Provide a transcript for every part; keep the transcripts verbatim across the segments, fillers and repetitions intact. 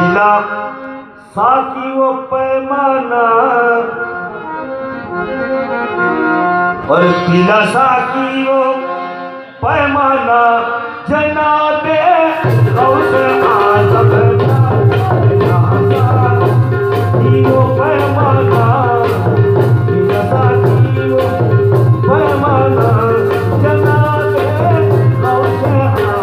पीला साकी वो पैमाना और पीला साकी वो पैमाना जनाबे गौसे आज़म वो पैमाना पीला साकी वो पैमाना जनाबे गौसे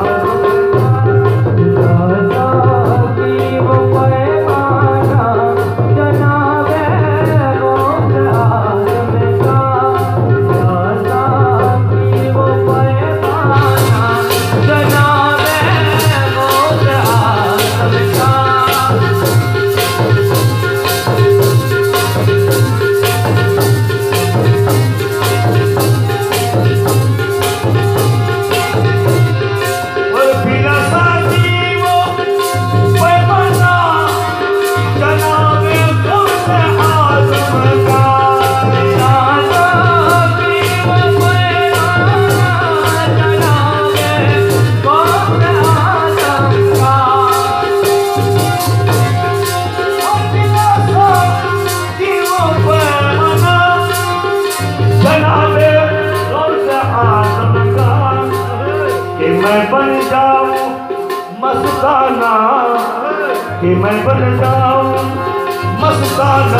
मस्ताना कि मैं बन जाऊं मस्ताना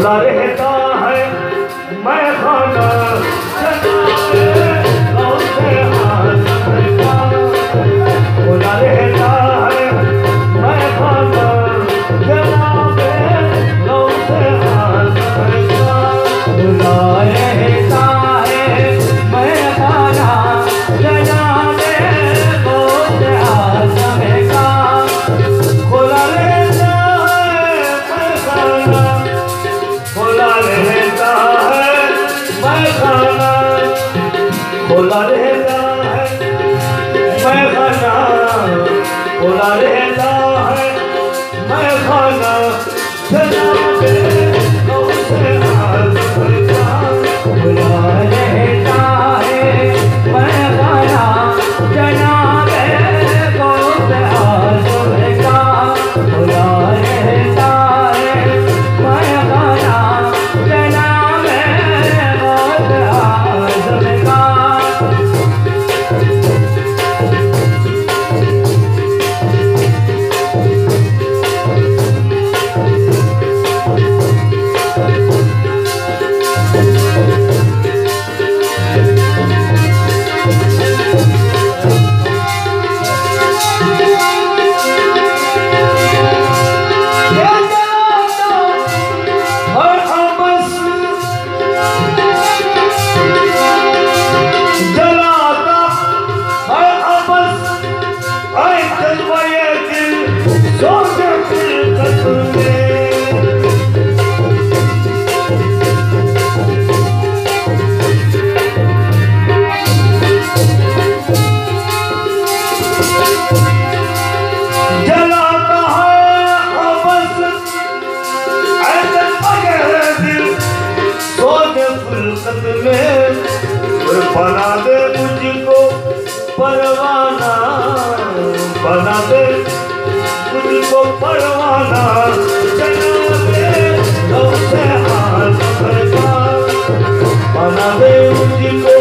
खुला रहता है मैं खाना खुला रहता है मैं खाना जनाबे लौ से हाथ भरता खुला रहता है मैं खाना जनाबे लौ से हाथ भरता खुला रहता है मैं खाना खुला रहता है मैं खाना खुला रहता है मैं खाना खुला रहता है मैं खाना जनाबे लौ से हाथ भरता खुला रहता है मैं खाना जनाबे लौ से हाथ भरता खुला रहता है मैं खाना जनाबे लौ से हाथ भरता बना दे मुझको परवाना बना दे मुझको परवाना जनाबे लौ से हाथ भरता बना दे मुझको